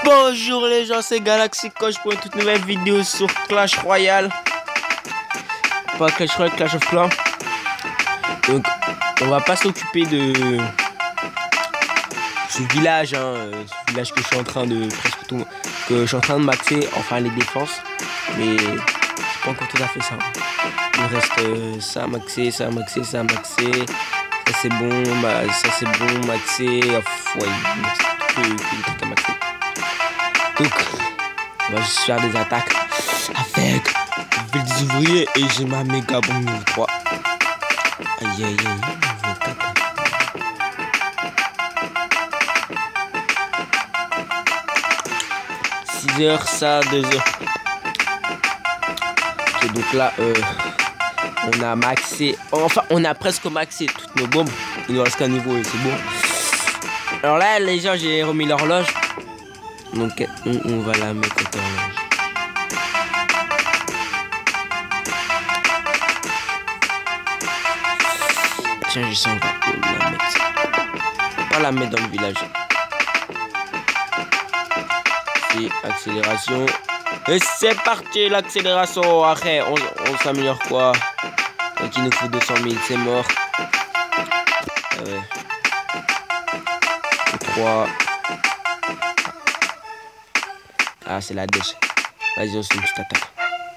Bonjour les gens, c'est Galaxy Coach pour une toute nouvelle vidéo sur Clash Royale. Pas Clash Royale, Clash of Clans. Donc, on va pas s'occuper de ce village, ce village que je suis en train de maxer, enfin les défenses. Mais c'est pas encore tout à fait ça. Il me reste ça à maxer, ça à maxer, ça à maxer. Ça c'est bon, ça c'est bon, maxer. Ouais, il me reste que des trucs à maxer. Donc, on va juste faire des attaques avec des ouvriers et j'ai ma méga bombe niveau 3. Aïe aïe aïe, niveau 4. Heures, ça, 2 heures. Ok, donc là, on a maxé, enfin, on a presque maxé toutes nos bombes. Il nous reste qu'un niveau et c'est bon. Alors là, les gens, j'ai remis l'horloge. Donc, on va la mettre en horloge. Tiens, je sens qu'on va la mettre. On va pas la mettre dans le village. Accélération. Et c'est parti, l'accélération. Après, on s'améliore quoi? Donc il nous faut 200 000, c'est mort. 3. Ah, c'est la dèche. Vas-y, on se fait une petite attaque.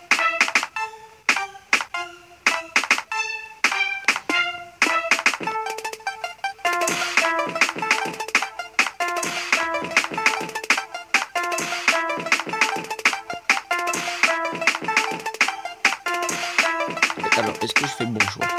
Alors, est-ce que je fais le bon choix?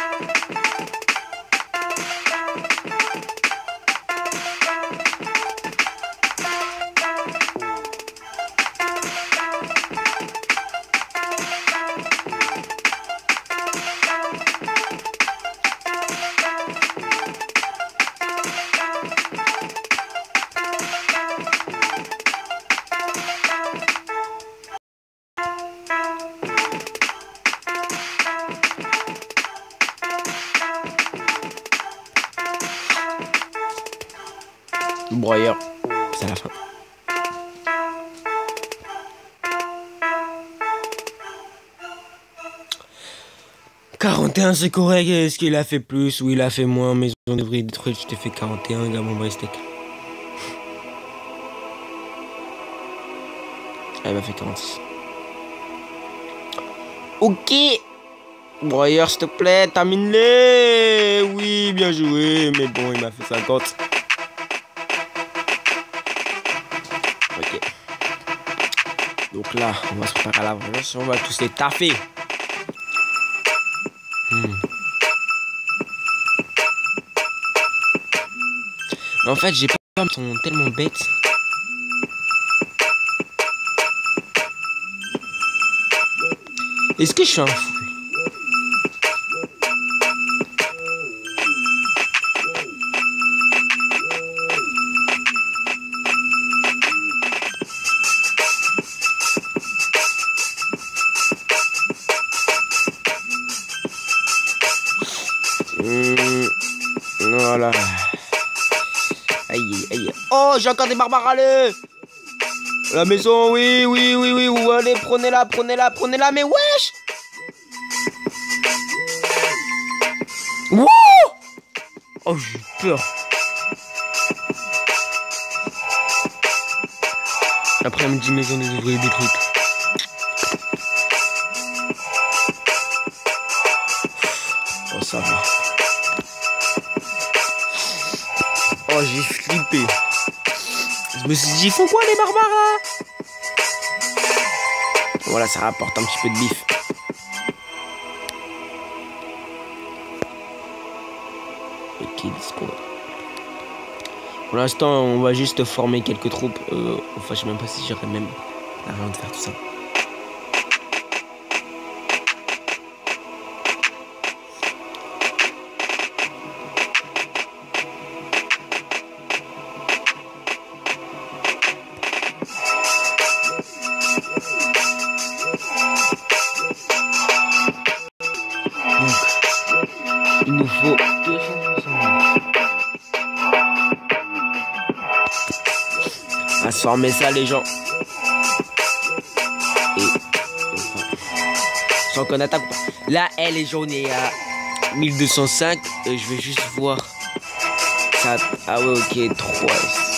Broyeur, c'est la fin. « 41 c'est correct, est-ce qu'il a fait plus ou il a fait moins? Maison d'ouvrier détruite, je t'ai fait 41, gars, mon vrai steak. » Ah, il m'a fait 46. Ok. Broyeur, s'il te plaît, termine-les. Oui, bien joué, mais bon, il m'a fait 50. Ok. Donc là, on va se préparer à la vengeance. On va tous les taffer. Mais en fait, j'ai pas. Ils sont tellement bêtes. Est-ce que je suis un fou? Voilà. Aïe, aïe. Oh, j'ai encore des barbares, allez. La maison, oui. Allez, prenez-la, mais wesh. Wouh. Oh, j'ai peur. Après-midi, maison des ouvriers détruite. Oh, ça va. Oh, j'ai flippé. Je me suis dit, ils font quoi les barbares? Voilà, ça rapporte un petit peu de bif. Ok, discours. Pour l'instant, on va juste former quelques troupes. Enfin, je sais même pas si j'aurais même l'argent de faire tout ça. Il nous faut 260 000. À 100 transformer ça, les gens. Et sans qu'on attaque. Là, les gens, on est à 1205. Je vais juste voir. Ça... Ah ouais, ok, 3.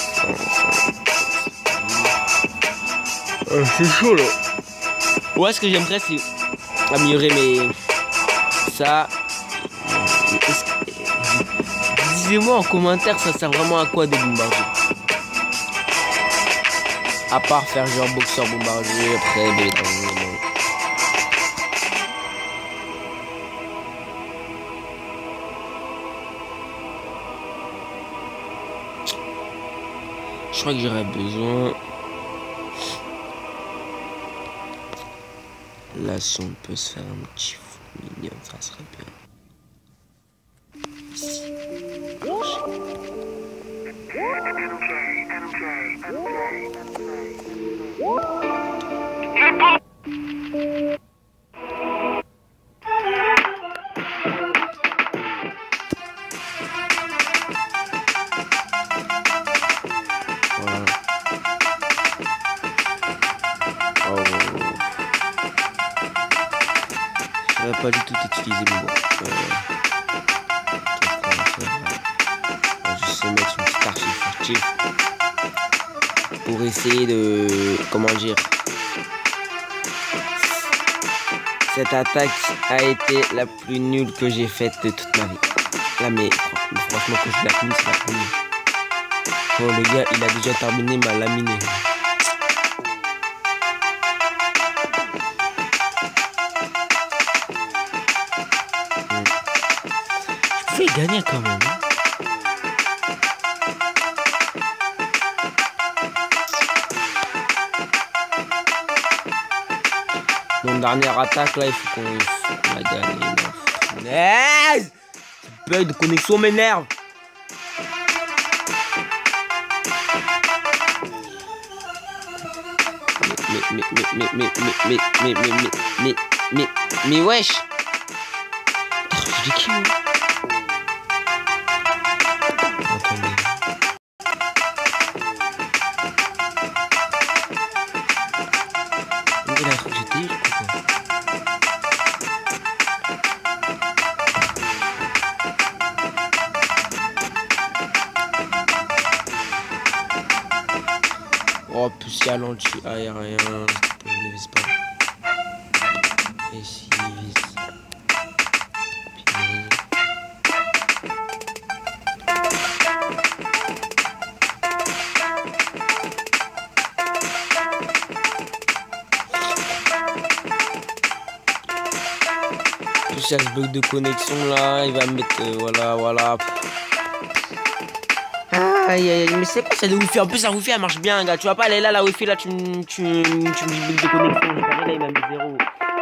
C'est chaud là. Ouais, ce que j'aimerais, c'est améliorer mes... Ça... Disez-moi en commentaire, ça sert vraiment à quoi de bombardier? À part faire genre boxeur bombardier, après... Je crois que j'aurais besoin... Là, si on peut se faire un petit fou mignon, ça serait bien. Ici. Voilà. J'aurais pas du tout utilisé, mais bon. Je sais mettre une petite archive furtive pour essayer de... Comment dire? Cette attaque a été la plus nulle que j'ai faite de toute ma vie. Là, mais franchement, quand je la finis, c'est la première. Oh, le gars, il a déjà terminé ma laminée. Je pouvais gagner quand même. Mon dernière attaque là, il faut qu'on la gagne. Yes! Ce bug de connexion m'énerve. Mais wesh. Je dis qui? Attendez. Il a cru que j'étais quoi. Oh, plus il y a l'anti-aérien, ne vise pas. Et si il vise. Plus il y a ce bug de connexion là, il va me mettre. Voilà. Aïe, mais c'est quoi ça de wifi? En plus la wifi elle marche bien gars, tu vois pas elle est là la wifi là, tu me dis bug de connexion, j'ai pas là il m'a mis 0.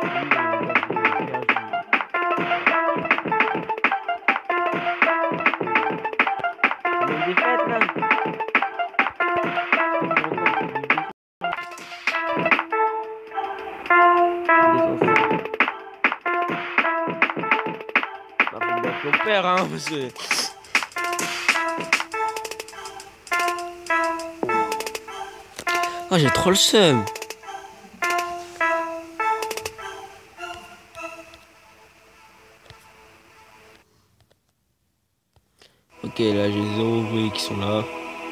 Ton père hein parce que... Oh j'ai trop le seum. Ok là j'ai 0 ouvriers qui sont là.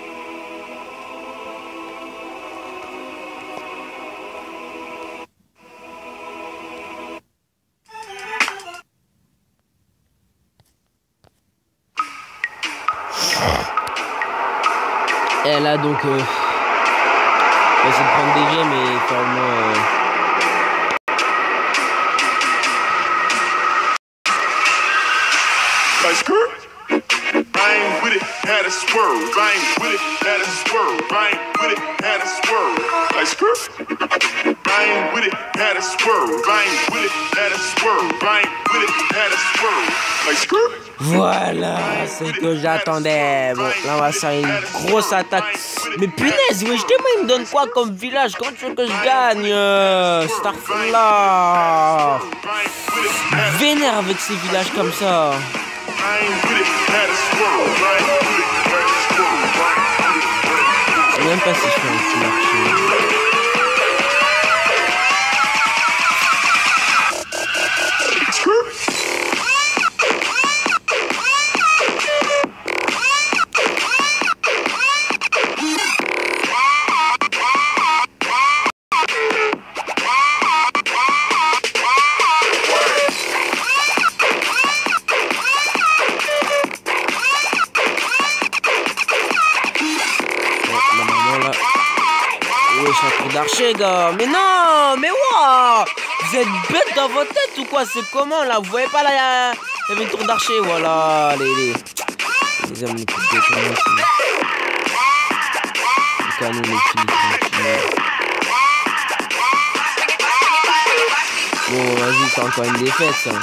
Et là donc on va essayer de prendre des gemmes et faire au moins had a swerve, I ain't with it, had a swerve, I ain't with it, had a swerve, like skirt. I ain't with it, had a swerve, I ain't with it, had a swerve, I ain't with it, had a swerve, like skirt. Voilà, c'est ce que j'attendais. Bon, là on va faire une grosse attaque. Mais punaise, wesh, moi il me donne quoi comme village? Comment tu veux que je gagne Starfall là? Vénère avec ces villages comme ça. même pas si je fais un petit marché. D'archer, gars, mais non, mais waouh, vous êtes bêtes dans votre tête ou quoi? C'est comment là? Vous voyez pas là, il y avait une tour d'archer, voilà, les hommes les plus déconnus. Les canons les plus. Bon, vas-y, c'est encore une défaite, ça.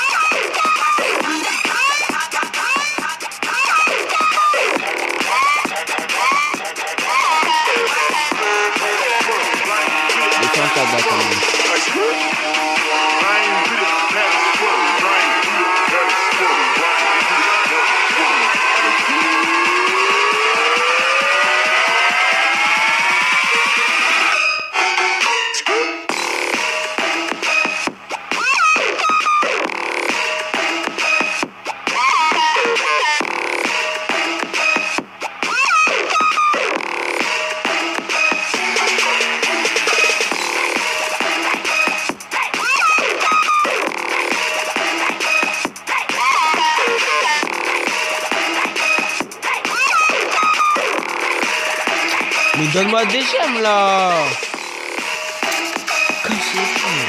Mais donne-moi des gemmes là. Comme c'est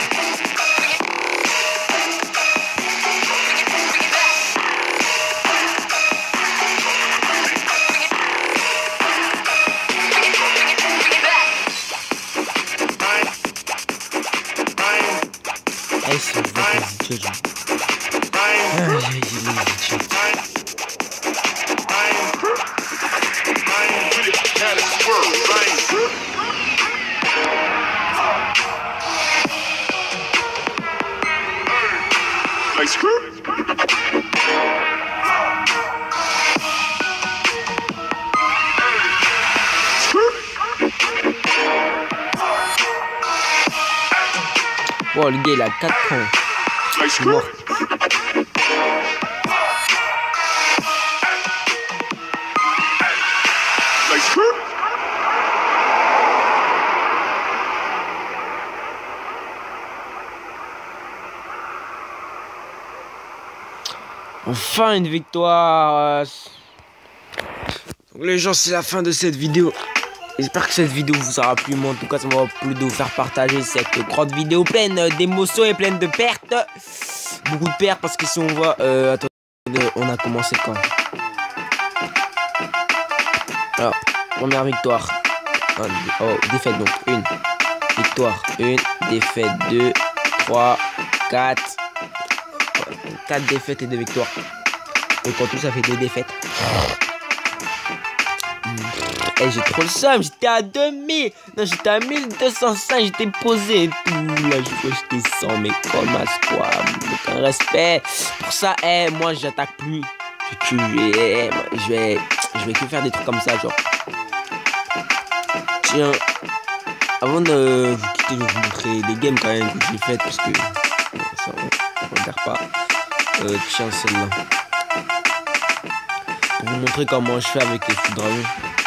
oh, le gars il a 4 points. Je suis mort. Enfin une victoire. Donc les gens, c'est la fin de cette vidéo. J'espère que cette vidéo vous aura plu. Moi en tout cas ça m'aura plu de vous faire partager cette grande vidéo pleine d'émotions et pleine de pertes. Beaucoup de pertes parce que si on voit... attendez, on a commencé quand? Alors, première victoire. Oh, défaite donc. 1. Victoire 1. Défaite 2. 3. 4. 4 défaites et 2 victoires. Donc en tout ça fait 2 défaites. Et j'ai trop le seum, j'étais à 2000. Non, j'étais à 1205, j'étais posé et tout. Là, je vois, j'étais 100, mais comme à ce quoi. Aucun respect. Pour ça, moi, j'attaque plus. Je vais que faire des trucs comme ça, genre. Tiens, avant de vous quitter, je vais vous montrer des games quand même que j'ai faites parce que ça, on regarde pas. Tiens, celle-là. Pour vous montrer comment je fais avec les fous dragons.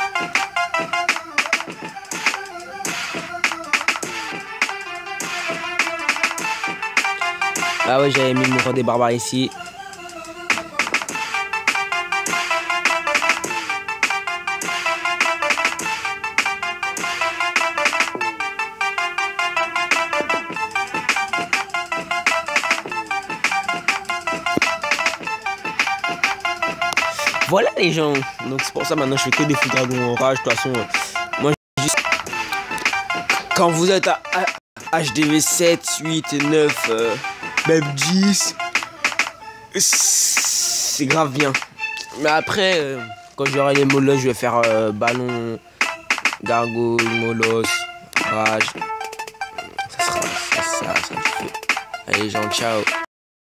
Ah ouais, j'avais mis le roi des barbares ici. Voilà les gens. Donc c'est pour ça maintenant je fais que des fous dragons en rage. De toute façon, moi juste... Quand vous êtes à HDV 7, 8, 9, même 10, c'est grave bien. Mais après, quand j'aurai les molosses, je vais faire ballon, gargouille, molosse, rage. Ça sera ça. Allez les gens, ciao.